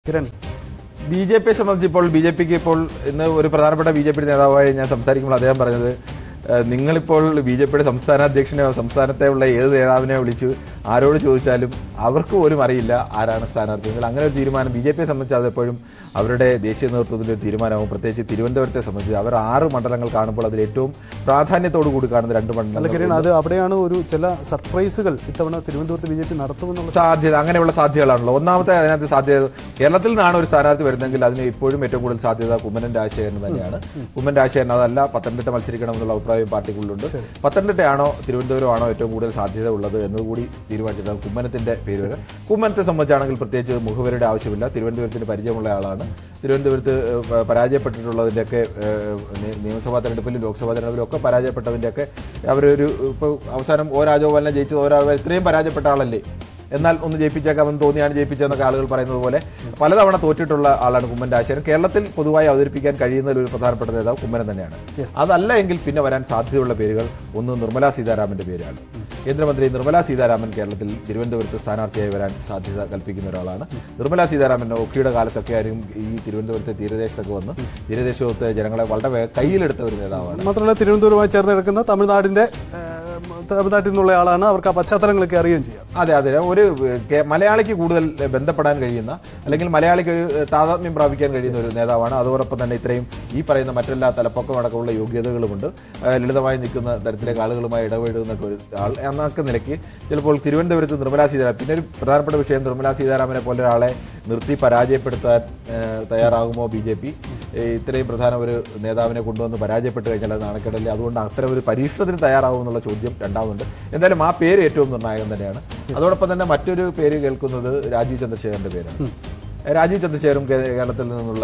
കിരൺ ബിജെപിയെ സംബന്ധിച്ച് ബിജെപിക്ക് ഇപ്പോൾ ഇന്ന് ഒരു പ്രധാനപ്പെട്ട ബിജെപി നേതാവായി ഞാൻ സംസാരിക്കുമ്പോൾ അദ്ദേഹം പറഞ്ഞത് നിങ്ങളിപ്പോൾ ബിജെപിയുടെ സംസ്ഥാന അധ്യക്ഷനെയോ സംസ്ഥാനത്തെ ഉള്ള ഏത് നേതാവിനെ വിളിച്ചു ആരോട് ചോദിച്ചാലും അവർക്ക് പോലും അറിയില്ല ആരാണ് സ്ഥാനാർത്ഥികൾ. അങ്ങനെ ഒരു തീരുമാനം ബിജെപിയെ സംബന്ധിച്ച് അതെപ്പോഴും അവരുടെ ദേശീയ നേതൃത്വത്തിൻ്റെ ഒരു തീരുമാനവും പ്രത്യേകിച്ച് തിരുവനന്തപുരത്തെ സംബന്ധിച്ച് അവർ 6 മണ്ഡലങ്ങൾ കാണുമ്പോൾ അതിൽ ഏറ്റവും പ്രാധാന്യത്തോടു കൂടി കാണുന്ന 2 മണ്ഡലങ്ങൾ. അത് അവിടെയാണ് ഒരു ചില സർപ്രൈസുകൾ ഇത്തവണ തിരുവനന്തപുരത്ത് ബിജെപി നടത്തുമെന്നുള്ള സാധ്യത, അങ്ങനെയുള്ള സാധ്യതകളാണല്ലോ. ഒന്നാമത്തെ അതിനകത്ത് സാധ്യത കേരളത്തിൽ നിന്നാണ് ഒരു സ്ഥാനാർത്ഥി വരുന്നതെങ്കിൽ അതിന് ഇപ്പോഴും ഏറ്റവും കൂടുതൽ സാധ്യത കുമ്മനം രാജശേഖരൻ തന്നെയാണ്. കുമ്മനം രാജശേഖരൻ അതല്ല പത്തനംതിട്ട മത്സരിക്കണം എന്നുള്ള അഭിപ്രായം പാർട്ടിക്കുള്ളുണ്ട്. പത്തനംതിട്ടയാണോ തിരുവനന്തപുരമാണോ ഏറ്റവും കൂടുതൽ സാധ്യത ഉള്ളത് എന്നതുകൂടി തീരുമാനിച്ചിട്ടാണ് കുമ്മനത്തിന്റെ പേര് വരെ. കുമ്മനത്തെ സംബന്ധിച്ചാണെങ്കിൽ പ്രത്യേകിച്ച് മുഖവരുടെ ആവശ്യമില്ല. തിരുവനന്തപുരത്തിന് പരിചയമുള്ള ആളാണ്. തിരുവനന്തപുരത്ത് പരാജയപ്പെട്ടിട്ടുള്ളതിൻ്റെയൊക്കെ നിയമസഭാ തെരഞ്ഞെടുപ്പിലും ലോക്സഭാ തെരഞ്ഞെടുപ്പിലും ഒക്കെ പരാജയപ്പെട്ടതിൻ്റെയൊക്കെ അവരൊരു ഇപ്പോൾ അവസാനം ഓ രാജഗോപാലിനെ ജയിച്ചത് ഇത്രയും പരാജയപ്പെട്ട ആളല്ലേ, എന്നാൽ ഒന്ന് ജയിപ്പിച്ചേക്കാമെന്ന് തോന്നിയാണ് ജയിപ്പിച്ചതെന്നൊക്കെ ആളുകൾ പറയുന്നത് പോലെ പലതവണ തോറ്റിട്ടുള്ള ആളാണ് കുമ്മനം രാജശേഖരൻ. കേരളത്തിൽ പൊതുവായി അവതരിപ്പിക്കാൻ കഴിയുന്ന ഒരു പ്രധാനപ്പെട്ട നേതാവ് കുമ്മനം തന്നെയാണ്. അതല്ല എങ്കിൽ പിന്നെ വരാൻ സാധ്യതയുള്ള പേരുകൾ ഒന്ന് നിർമ്മലാ സീതാരാമന്റെ പേരാണ്. കേന്ദ്രമന്ത്രി നിർമ്മലാ സീതാരാമൻ കേരളത്തിൽ തിരുവനന്തപുരത്ത് സ്ഥാനാർത്ഥിയായി വരാൻ സാധ്യത കൽപ്പിക്കുന്ന ഒരാളാണ്. നിർമ്മലാ സീതാരാമൻ ഒക്കിയുടെ കാലത്തൊക്കെ ആരും ഈ തിരുവനന്തപുരത്തെ തീരദേശത്തൊക്കെ വന്ന് തീരദേശത്തെ ജനങ്ങളെ വളരെ കയ്യിലെടുത്ത ഒരു നേതാവാണ്. മാത്രമല്ല തിരുവനന്തപുരവുമായി ചേർന്ന് കിടക്കുന്ന തമിഴ്നാട്ടിൽ നിന്നുള്ള ആളാണ്. അവർക്ക് ആ പശ്ചാത്തലങ്ങളൊക്കെ അറിയുകയും ചെയ്യാം. അതെ അതെ, ഒരു മലയാളിക്ക് കൂടുതൽ ബന്ധപ്പെടാൻ കഴിയുന്ന അല്ലെങ്കിൽ മലയാളിക്ക് ഒരു താതാത്മ്യം പ്രാപിക്കാൻ കഴിയുന്ന ഒരു നേതാവാണ്. അതോടൊപ്പം തന്നെ ഇത്രയും ഈ പറയുന്ന മറ്റെല്ലാ തലപ്പൊക്കം അടക്കമുള്ള യോഗ്യതകളുമുണ്ട്. ലളിതമായി നിൽക്കുന്ന തരത്തിലേക്ക് ആളുകളുമായി ഇടപെടുന്ന ഒരു ആൾ എന്നൊക്കെ നിലയ്ക്ക് ചിലപ്പോൾ തിരുവനന്തപുരത്ത് നിർമ്മലാ സീതാരാമൻ, പിന്നെ ഒരു പ്രധാനപ്പെട്ട വിഷയം നിർമ്മലാ സീതാരാമനെ പോലെ ഒരാളെ നിർത്തി പരാജയപ്പെടുത്താൻ തയ്യാറാകുമോ ബിജെപി? ഇത്രയും പ്രധാന ഒരു നേതാവിനെ കൊണ്ടുവന്ന് പരാജയപ്പെട്ട് കഴിഞ്ഞാൽ അത് നാണക്കേടല്ലേ? അതുകൊണ്ട് അത്തരം ഒരു പരീക്ഷണത്തിന് തയ്യാറാവുമെന്നുള്ള ചോദ്യം രണ്ടാമതുണ്ട്. എന്തായാലും ആ പേര് ഏറ്റവും നിർണായകം തന്നെയാണ്. അതോടൊപ്പം തന്നെ മറ്റൊരു പേര് കേൾക്കുന്നത് രാജീവ് ചന്ദ്രശേഖരന്റെ പേരാണ്. രാജീവ് ചന്ദ്രശേഖരും കേരളത്തിൽ നിന്നുള്ള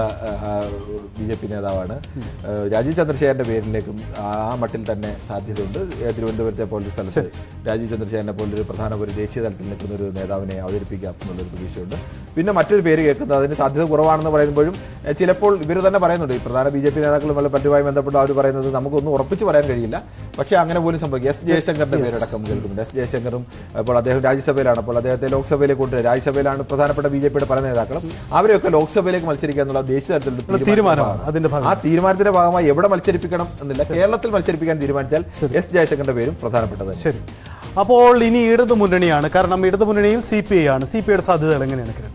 ബിജെപി നേതാവാണ്. രാജീവ് ചന്ദ്രശേഖരന്റെ പേരിലേക്കും ആ മട്ടിൽ തന്നെ സാധ്യതയുണ്ട്. തിരുവനന്തപുരത്തെ പോലൊരു സ്ഥലത്ത് രാജീവ് ചന്ദ്രശേഖരനെ പോലൊരു പ്രധാന ഒരു ദേശീയ തലത്തിൽ നിൽക്കുന്ന ഒരു നേതാവിനെ അവതരിപ്പിക്കാം എന്നുള്ളൊരു പ്രതീക്ഷയുണ്ട്. പിന്നെ മറ്റൊരു പേര് കേൾക്കുന്നത് അതിന് സാധ്യത കുറവാണെന്ന് പറയുമ്പോഴും ചിലപ്പോൾ ഇവർ തന്നെ പറയുന്നുണ്ട്, ഈ പ്രധാന ബിജെപി നേതാക്കളും പറ്റുമായി ബന്ധപ്പെട്ട് അവർ പറയുന്നത് നമുക്കൊന്നും ഉറപ്പിച്ച് പറയാൻ കഴിയില്ല, പക്ഷേ അങ്ങനെ പോലും സംഭവിക്കും. എസ് ജയശങ്കറിന്റെ പേരടക്കം കേൾക്കുന്നുണ്ട്. എസ് ജയശങ്കറും ഇപ്പോൾ അദ്ദേഹം രാജ്യസഭയിലാണ്. അപ്പോൾ അദ്ദേഹത്തെ ലോക്സഭയിലേക്ക് കൊണ്ടുവരിക. രാജ്യസഭയിലാണ് പ്രധാനപ്പെട്ട ബിജെപിയുടെ പല നേതാക്കളും. അവരെയൊക്കെ ലോക്സഭയിലേക്ക് മത്സരിക്കുക എന്നുള്ള ദേശീയ തലത്തിലുള്ള തീരുമാനമാണ്. ആ തീരുമാനത്തിന്റെ ഭാഗമായി എവിടെ മത്സരിപ്പിക്കണം എന്നില്ല, കേരളത്തിൽ മത്സരിപ്പിക്കാൻ തീരുമാനിച്ചാൽ എസ് ജയശങ്കറിന്റെ പേരും പ്രധാനപ്പെട്ടത്. ശരി, അപ്പോൾ ഇനി ഇടതുമുന്നണിയാണ്. കാരണം ഇടതുമുന്നണിയിൽ CPI ആണ്. CPIയുടെ സാധ്യതകൾ എങ്ങനെയാണ്?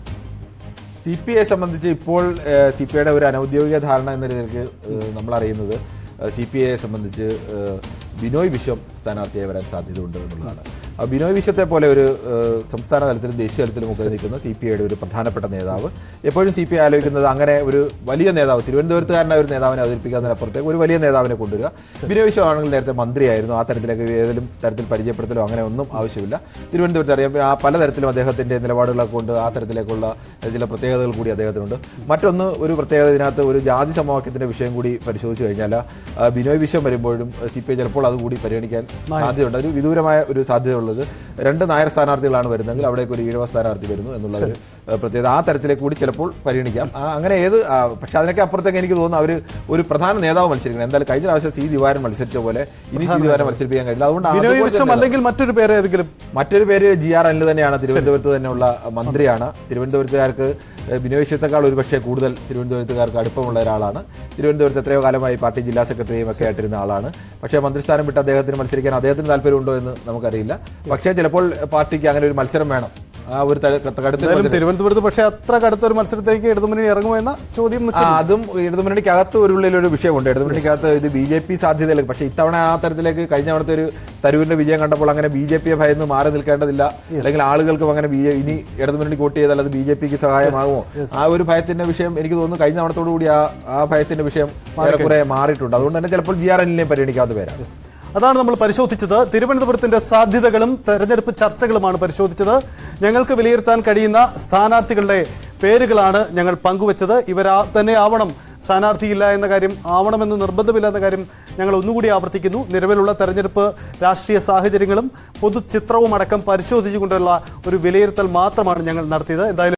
CPIയെ സംബന്ധിച്ച് ഇപ്പോൾ CPIയുടെ ഒരു അനൌദ്യോഗിക ധാരണ എന്ന രീതിയിലേക്ക് നമ്മൾ അറിയുന്നത് CPIയെ സംബന്ധിച്ച് ബിനോയ് വിശ്വം സ്ഥാനാർത്ഥിയായി വരാൻ സാധ്യതയുണ്ട് എന്നുള്ളതാണ്. ബിനോയ് വിശ്വത്തെ പോലെ ഒരു സംസ്ഥാന തലത്തിലും ദേശീയ തലത്തിലും ഒക്കെ നിൽക്കുന്ന CPIയുടെ ഒരു പ്രധാനപ്പെട്ട നേതാവ്. എപ്പോഴും CPI ആലോചിക്കുന്നത് അങ്ങനെ ഒരു വലിയ നേതാവ്, തിരുവനന്തപുരത്തുകാരനായ ഒരു നേതാവിനെ അവതരിപ്പിക്കുന്നതിനപ്പുറത്തേക്ക് ഒരു വലിയ നേതാവിനെ കൊണ്ടുവരിക. ബിനോയ് വിശ്വം ആണെങ്കിൽ നേരത്തെ മന്ത്രിയായിരുന്നു. ആ തരത്തിലേക്ക് ഏതെങ്കിലും തരത്തിൽ പരിചയപ്പെടുത്തലോ അങ്ങനെ ഒന്നും ആവശ്യമില്ല. തിരുവനന്തപുരത്ത് അറിയാം ആ പലതരത്തിലും അദ്ദേഹത്തിന്റെ നിലപാടുകളൊക്കെ കൊണ്ട് ആ തരത്തിലേക്കുള്ള ചില പ്രത്യേകതകൾ കൂടി അദ്ദേഹത്തിനുണ്ട്. മറ്റൊന്ന്, ഒരു പ്രത്യേകത ഇതിനകത്ത് ഒരു ജാതി സമവാക്യത്തിന്റെ വിഷയം കൂടി പരിശോധിച്ച് കഴിഞ്ഞാൽ ബിനോയ് വിശ്വം വരുമ്പോഴും CPI ചിലപ്പോൾ അതുകൂടി പരിഗണിക്കാൻ സാധ്യതയുണ്ട്. ഒരു വിദൂരമായ ഒരു സാധ്യതയുള്ളത് 2 നായർ സ്ഥാനാർത്ഥികളാണ് വരുന്നതെങ്കിൽ അവിടേക്ക് ഒരു ഈഴവ സ്ഥാനാർത്ഥി വരുന്നു എന്നുള്ള ഒരു പ്രത്യേകത ആ തരത്തിലേക്ക് കൂടി ചിലപ്പോൾ പരിഗണിക്കാം. അങ്ങനെ പക്ഷെ അതിനൊക്കെ അപ്പുറത്തേക്ക് എനിക്ക് തോന്നുന്നു അവർ ഒരു പ്രധാന നേതാവ് മത്സരിക്കണം. എന്തായാലും കഴിഞ്ഞ പ്രാവശ്യം C. ദിവാരൻ മത്സരിച്ച പോലെ ഇനി C. ദിവാരൻ മത്സരിപ്പിക്കാൻ കഴിയില്ല. അതുകൊണ്ട് മറ്റൊരു പേര് GR അനിൽ തന്നെയാണ്. തിരുവനന്തപുരത്ത് തന്നെയുള്ള മന്ത്രിയാണ്. തിരുവനന്തപുരത്തുകാർക്ക് ബിനോയ് വിശ്വത്തെക്കാൾ ഒരുപക്ഷെ കൂടുതൽ തിരുവനന്തപുരത്തുകാർക്ക് അടുപ്പമുള്ള ഒരാളാണ്. തിരുവനന്തപുരത്ത് എത്രയോ കാലമായി പാർട്ടി ജില്ലാ സെക്രട്ടറിയും ഒക്കെ ആയിട്ടിരുന്ന ആളാണ്. പക്ഷേ മന്ത്രിസ്ഥാനം വിട്ട് അദ്ദേഹത്തിന് മത്സരിക്കാൻ അദ്ദേഹത്തിന് താല്പര്യമുണ്ടോ എന്ന് നമുക്കറിയില്ല. പക്ഷേ ചിലപ്പോൾ പാർട്ടിക്ക് അങ്ങനെ ഒരു മത്സരം വേണം. ആ ഒരു തിരുവനന്തപുരത്ത് പക്ഷേ അത്ര കടുത്തൊരു മത്സരത്തേക്ക് ഇടതുമുന്നണി ഇറങ്ങുമോ എന്ന ചോദ്യം അതും ഇടതുമുന്നണിക്കകത്ത് ഒരു ഉള്ളിലൊരു വിഷയമുണ്ട്. ഇടതുമുന്നണിക്കകത്ത് ഇത് BJP സാധ്യതയിലേക്ക്, പക്ഷേ ഇത്തവണ ആ തരത്തിലേക്ക് കഴിഞ്ഞ തവണത്തെ ഒരു തരൂരിന്റെ വിജയം കണ്ടപ്പോൾ അങ്ങനെ BJPയെ ഭയന്ന് മാറി നിൽക്കേണ്ടതില്ല, അല്ലെങ്കിൽ ആളുകൾക്കും അങ്ങനെ ഇനി ഇടതുമുന്നണി വോട്ട് ചെയ്താൽ അത് BJPക്ക് സഹായമാകുമോ, ആ ഒരു ഭയത്തിന്റെ വിഷയം എനിക്ക് തോന്നുന്നു കഴിഞ്ഞ തവണത്തോടുകൂടി ആ ഭയത്തിന്റെ വിഷയം കുറെ മാറിയിട്ടുണ്ട്. അതുകൊണ്ട് തന്നെ ചിലപ്പോൾ GR അനിലിനെ പരിഗണിക്കാതെ വരാം. അതാണ് നമ്മൾ പരിശോധിച്ചത്. തിരുവനന്തപുരത്തിന്റെ സാധ്യതകളും തെരഞ്ഞെടുപ്പ് ചർച്ചകളുമാണ് പരിശോധിച്ചത്. ഞങ്ങൾക്ക് വിലയിരുത്താൻ കഴിയുന്ന സ്ഥാനാർത്ഥികളുടെ പേരുകളാണ് ഞങ്ങൾ പങ്കുവച്ചത്. ഇവരാ തന്നെ ആവണം, സ്ഥാനാർത്ഥിയില്ല എന്ന കാര്യം, ആവണമെന്ന് നിർബന്ധമില്ല എന്ന കാര്യം ഞങ്ങൾ ഒന്നുകൂടി ആവർത്തിക്കുന്നു. നിലവിലുള്ള തെരഞ്ഞെടുപ്പ് രാഷ്ട്രീയ സാഹചര്യങ്ങളും പൊതുചിത്രവും അടക്കം പരിശോധിച്ചുകൊണ്ടുള്ള ഒരു വിലയിരുത്തൽ മാത്രമാണ് ഞങ്ങൾ നടത്തിയത്. എന്തായാലും